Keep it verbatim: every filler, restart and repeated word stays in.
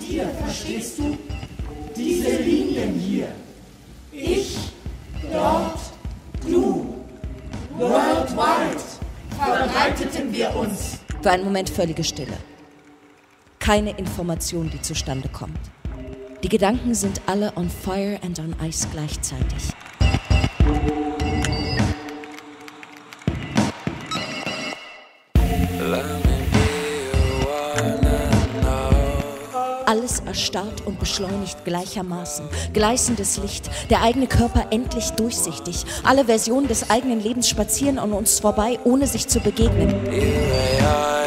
dir, verstehst du? Diese Linien hier. Ich, dort, du. Worldwide verbreiteten wir uns. Für einen Moment völlige Stille. Keine Information, die zustande kommt. Die Gedanken sind alle on fire and on ice gleichzeitig. Alles erstarrt und beschleunigt gleichermaßen. Gleißendes Licht, der eigene Körper endlich durchsichtig. Alle Versionen des eigenen Lebens spazieren an uns vorbei, ohne sich zu begegnen.